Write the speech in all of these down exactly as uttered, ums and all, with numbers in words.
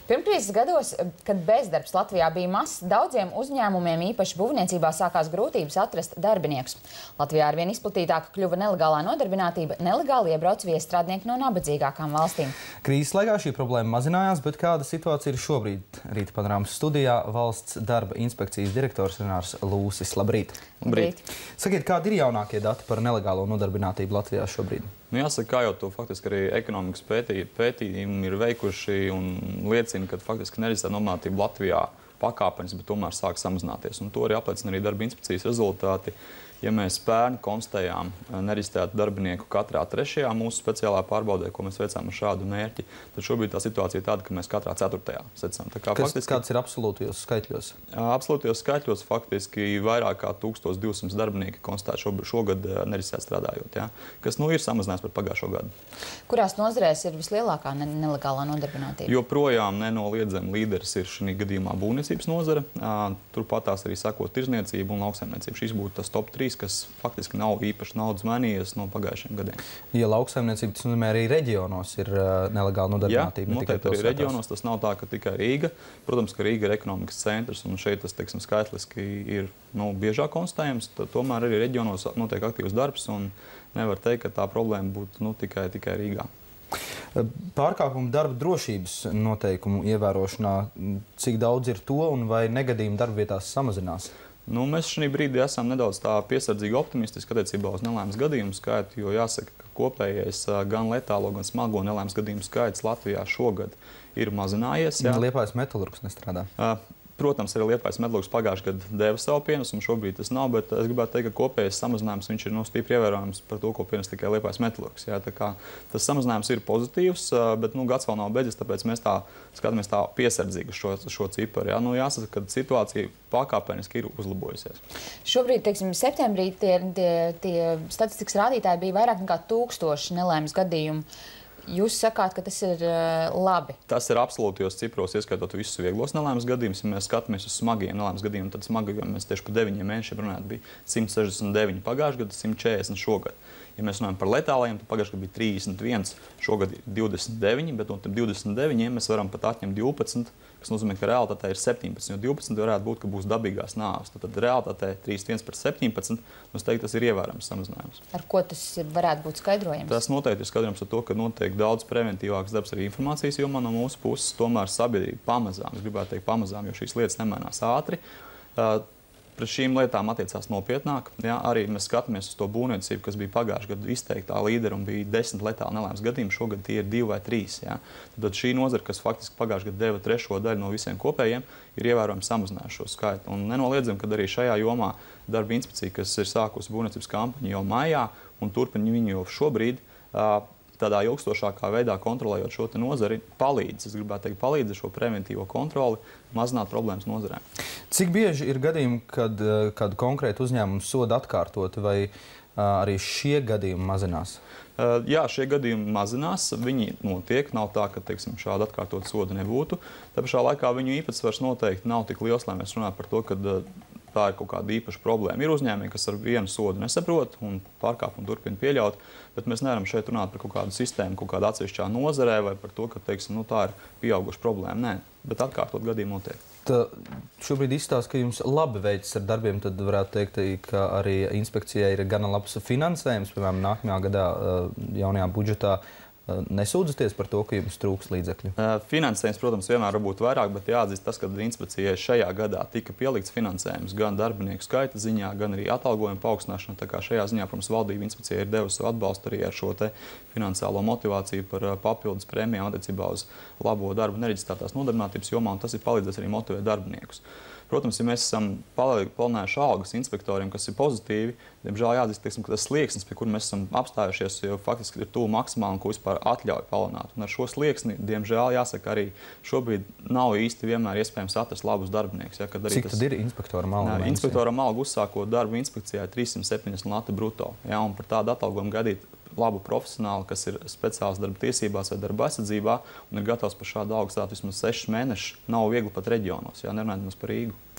Pirmkrīzes gados, kad bezdarbs Latvijā bija mazs, daudziem uzņēmumiem, īpaši būvniecībā, sākās grūtības atrast darbiniekus. Latvijā arvien izplatītāka kļuva nelegālā nodarbinātība, nelegāli iebrauc viestrādnieki no nabadzīgākām valstīm. Krīzes laikā šī problēma mazinājās, bet kāda situācija ir šobrīd? Rīta panorāmas studijā valsts darba inspekcijas direktors Renārs Lūsis. Labrīt! Labrīt! Sakiet, kādi ir jaunākie dati par nelegālo nodarbinātību Latvijā šobrīd? Nu, jāsaka, kā jau to faktiski arī ekonomikas pētī, pētījumi ir veikuši un liecina, ka faktiski nereģistrēta nodarbinātība Latvijā pakāpenis, bet tomēr sāk samazināties. Un to arī apliecina arī darba inspekcijas rezultāti. Ja mēs pērn konstatējām nereģistrētu darbinieku katrā trešajā mūsu speciālā pārbaudē, ko mēs veicām ar šādu mērķi, tad šobrīd tā situācija ir tāda, ka mēs katrā ceturtajā secinām. Kā Kas, faktiski, kāds ir absolūtajos skaitļos? Absolūtajos skaitļos faktiski vairāk kā tūkstoš divsimt darbinieki konstatēti šo, šogad nereģistrēti strādājot, ja? Kas nu ir samazinājums par pagājušo gadu. Kurās nozarēs ir vislielākā ne nelegālā nodarbinātība? Joprojām nenoliedzami līderis ir šī gadījumā būvniecības nozara. Turpat tās arī sakot tirzniecība un lauksaimniecība. Šīs būtu tas top trīs, kas faktiski nav īpaši naudas mainījies no pagājušajiem gadiem. Ja lauksaimniecība, tas nozīmē arī reģionos ir uh, nelegāla nodarbinātība. Jā, noteikti arī reģionos. Tas nav tā, ka tikai Rīga. Protams, ka Rīga ir ekonomikas centrs, un šeit tas, teiksim, skaitliski ir nu, biežāk konstatējams. Tomēr arī reģionos notiek aktīvs darbs, un nevar teikt, ka tā problēma būtu nu, tikai, tikai Rīgā. Pārkāpumu darba drošības noteikumu ievērošanā, cik daudz ir to un vai negadījumi darbvietās samazinās? Nu, mēs šī brīdī esam nedaudz tā piesardzīgi optimistiski attiecībā uz nelaimes gadījumu skaitu, jo jāsaka, ka kopējais gan letālo, gan smago nelaimes gadījumu skaits Latvijā šogad ir mazinājies. Jā. Liepājas metalurgs nestrādā. Uh, Protams, arī Liepājas metalurgs pagājušajā gadā deva savu pienesumu, šobrīd tas nav, bet es gribētu teikt, ka kopējais samazinājums viņš ir no stipri ievērojams par to, ko pienes tikai Liepājas metalurgs. Jā, tā kā tas samazinājums ir pozitīvs, bet nu, gads vēl nav beidzies, tāpēc mēs tā skatāmies tā piesardzīgi uz šo, šo ciparu. Jā. Nu, jāsaka, ka situācija pakāpeniski ir uzlabojusies. Šobrīd, teiksim, septembrī tie, tie, tie statistikas rādītāji bija vairāk nekā tūkstoši nelaimes gadījumu. Jūs sakāt, ka tas ir uh, labi? Tas ir absolūtajos cipros, ieskaitot visus vieglos nelaimes gadījumus. Ja mēs skatāmies uz smagiem nelaimes gadījumiem, tad smagajiem mēs tieši par deviņiem mēnešiem runājot bija simt sešdesmit deviņi pagājušajā gadā, simt četrdesmit šogad. Ja mēs runājam par letālajiem, tad pagājušajā gadā bija trīsdesmit viens, šogad ir divdesmit deviņi, bet no divdesmit deviņiem mēs varam pat atņemt divpadsmit, kas nozīmē, ka realitātē ir septiņpadsmit, jo divpadsmit varētu būt, ka būs dabīgās nāves. Tad, tad realitātē trīsdesmit viens par septiņpadsmit, mums teikt, tas ir ievērojams samazinājums. Ar ko tas ir, varētu būt skaidrojams? Tas noteikti ir skaidrojams ar to, ka notiek daudz preventīvāks darbs arī informācijas jomā no mūsu puses. Tomēr sabiedrība pamazām, es gribētu teikt pamazām, jo šīs lietas nemainās ātri. Uh, Pret šīm lietām attiecās nopietnāk. Jā, arī mēs skatāmies uz to būvniecību, kas bija pagājušajā gadā izteiktā līdera un bija desmit letāli nelaimes gadījumi. Šogad tie ir divi vai trīs. Jā. Tad šī nozara, kas faktiski pagājušajā gadā deva trešo daļu no visiem kopējiem, ir ievērojami samazinājusi šo skaitu. Un nenoliedzam, ka arī šajā jomā darba inspekcija, kas ir sākusi būvniecības kampaņu jau maijā un turpina viņu jau šobrīd, tādā ilgstošākā veidā kontrolējot šo nozari, palīdz, es gribētu teikt, palīdz ar šo preventīvo kontroli, mazināt problēmas nozarē. Cik bieži ir gadījumi, kad kādu konkrētu uzņēmumu sodu atkārtot, vai arī šie gadījumi mazinās? Jā, šie gadījumi mazinās, viņi notiek, nav tā, ka, teiksim, šāda atkārtot soda nebūtu. Tā pašā laikā viņu īpatsvars noteikti nav tik liels, lai mēs runātu par to, ka tā ir kaut kāda īpaša problēma. Ir uzņēmumi, kas ar vienu sodu nesaprot un pārkāpumu turpina pieļaut, bet mēs nevaram šeit runāt par kaut kādu sistēmu, kaut kādā atsevišķā nozarē vai par to, ka, teiksim, nu, tā ir pieauguša problēma. Nē, bet atkārtot gadījumu notiek. Tā šobrīd izstāsta, ka jums labi veicas ar darbiem, tad varētu teikt, ka arī inspekcijai ir gana labs finansējums, piemēram, nākamajā gadā jaunajā budžetā. Nesūdzaties par to, ka jums trūks līdzekļu? Finansējums, protams, vienmēr var būt vairāk, bet jāatzīst tas, ka inspekcijai šajā gadā tika pielikts finansējums gan darbinieku skaita ziņā, gan arī atalgojuma paaugstināšana. Tā kā šajā ziņā, protams, valdība inspekcijai ir devusi savu atbalstu arī ar šo te finansiālo motivāciju par papildus prēmijām attiecībā uz labo darbu nereģistrētās nodarbinātības jomā, un tas ir palīdzēs arī motivēt darbiniekus. Protams, ja mēs esam palielinājuši algas inspektoriem, kas ir pozitīvi, diemžēl jāatzīst, teiksim, ka tas slieksnis, pie kura mēs esam apstājušies, jau faktiski ir tuvu maksimālam, ko vispār atļauj palielināt. Un ar šo slieksni, diemžēl, jāsaka, arī šobrīd nav īsti vienmēr iespējams atrast labus darbiniekus. Ja, Cik tas, tad ir inspektoram alga? Inspektoram alga uzsākot darbu inspekcijā trīssimt septiņdesmit lati bruto. Ja, un par tādu atalgojumu gadīt labu profesionāli, kas ir speciāls darba tiesībās vai darba aizsardzībā un ir gatavs par šādu algu strādāt vismaz sešus mēnešus, nav viegli pat reģionos, ja nerunājot mums par Rīgu.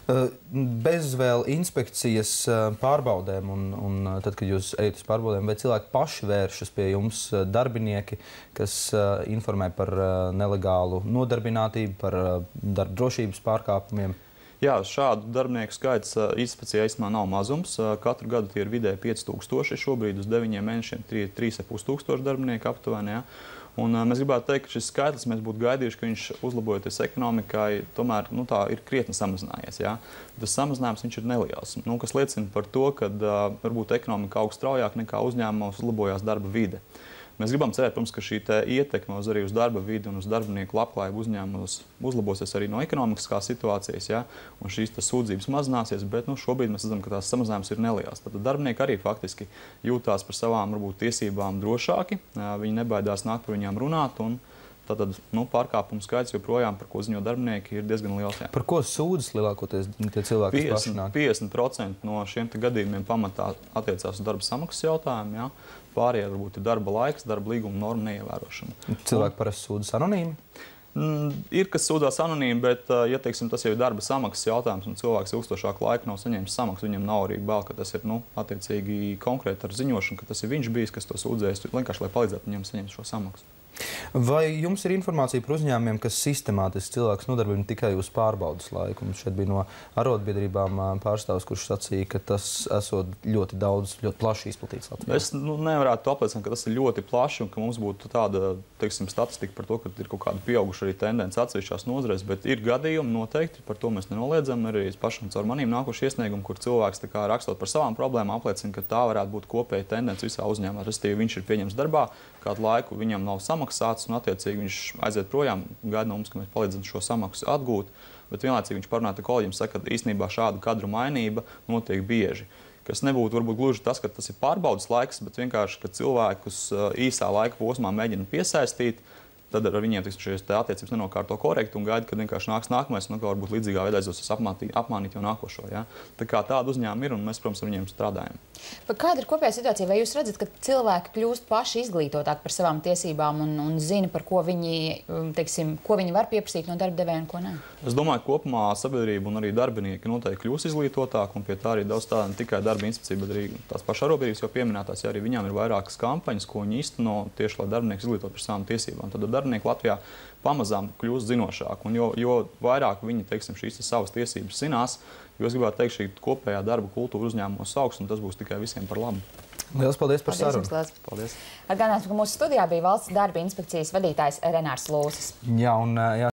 Bez vēl inspekcijas pārbaudēm, un, un tad, kad jūs ejat uz pārbaudēm, vai cilvēki paši vēršas pie jums darbinieki, kas informē par nelegālu nodarbinātību, par darba drošības pārkāpumiem? Jā, šādu darbinieku skaits inspekcijā īstenībā nav mazums. Katru gadu tie ir vidēji pieci tūkstoši, šobrīd uz deviņiem mēnešiem trīs ar pus tūkstoši darbinieku aptuveni. Ja? Un, uh, mēs gribētu teikt, ka šis skaitlis mēs būtu gaidījuši, ka viņš uzlabojoties ekonomikai, tomēr nu, tā ir krietni samazinājies. Ja? Tas samazinājums viņš ir neliels, nu, kas liecina par to, ka uh, varbūt ekonomika aug straujāk nekā uzņēmumos uzlabojās darba vide. Mēs gribam cerēt, protams, ka šī ietekme uz, arī uz darba vidi un uz darbinieku labklājību uzņēmumos uzlabosies arī no ekonomiskās situācijas, ja? Un šīs sūdzības mazināsies, bet nu, šobrīd mēs redzam, ka tās samazinājums ir neliels. Tad darbinieki arī faktiski jūtās par savām varbūt, tiesībām drošāki, viņi nebaidās nākt par viņām runāt. Un, Tātad nu, pārkāpumu skaits joprojām, par ko ziņo darbinieki, ir diezgan liels. Jā. Par ko sūdzas lielākoties tie cilvēki, kas paši nāk? piecdesmit procenti no šiem gadījumiem pamatā attiecās uz darba samaksas jautājumu. Jā. Pārējie varbūt ir darba laiks, darba līguma norma neievērošana. Cilvēki un, parasti sūdzas anonīmi? Mm, ir, kas sūdzās anonīmi, bet, ja teiksim, tas jau ir darba samaksas jautājums un cilvēks ilgstošāku laiku nav saņēmis samaksu, viņam nav arī bail, ka tas ir nu, attiecīgi konkrēti ar ziņošanu, ka tas ir viņš bijis, kas to sūdzējis, vienkārši lai palīdzētu viņam saņemt šo samaksu. Vai jums ir informācija par uzņēmumiem, kas sistemātiski cilvēks nodarbina tikai uz pārbaudas laiku? Un šeit bija no arotbiedrībām pārstāvs, kurš sacīja, ka tas esot ļoti daudz, ļoti plaši izplatīts Latvijā. Es nu, nevarētu apliecināt, ka tas ir ļoti plaši un ka mums būtu tāda, teiksim, statistika par to, ka ir kaut kāda pieauguša arī tendence atsevišķās nozarēs, bet ir gadījumi noteikti, par to mēs nenoliedzam. Arī pašam caur manīm nākuši iesniegumi, kur cilvēks tā kā rakstot par savām problēmām apliecina, ka tā varētu būt kopēja tendence visā uzņēmumā. Respektīvi, viņš ir pieņemts darbā, kādu laiku viņam nav samaksāts, un attiecīgi viņš aiziet projām, gaida no mums, ka mēs palīdzam šo samaksu atgūt, bet vienlaicīgi viņš parunā ar kolēģiem, saka, ka īstenībā šādu kadru mainība notiek bieži. Kas nebūtu varbūt gluži tas, ka tas ir pārbaudas laiks, bet vienkārši, ka cilvēkus īsā laika posmā mēģina piesaistīt, tad ar viņiem šīs attiecības nenokārto korekti un gaida, kad vienkārši nāks nākamais un varbūt līdzīgā veidā aizies apmānīt jau nākošo. Ja? Tā kā tāda uzņēmuma ir un mēs, protams, ar viņiem strādājam. Bet kāda ir kopējā situācija? Vai jūs redzat, ka cilvēki kļūst paši izglītotāki par savām tiesībām un, un zina, par ko viņi, teiksim, ko viņi var pieprasīt no darba devēja un ko nē? Es domāju, ka kopumā sabiedrība un arī darbinieki noteikti kļūs izglītotāki, un pie tā arī daudz tāda ne tikai darba inspekcija, bet arī tās pašas arotbiedrības jau pieminētās, ja arī viņām ir vairākas kampaņas, ko viņi īsteno tieši, lai darbinieki izglītot par savām tiesībām. Tad darbinieki Latvijā pamazām kļūst zinošāki, un jo, jo vairāk viņi, teiksim, šīs savas tiesības zinās, jo es gribētu teikt, šī kopējā darba kultūra uzņēmumos augs, un tas būs tikai visiem par labu. Lielas paldies par paldies sarunu. Paldies. Atgādināsim, ka mūsu studijā bija Valsts darba inspekcijas vadītājs Renārs Lūsis. Jā, un, jā.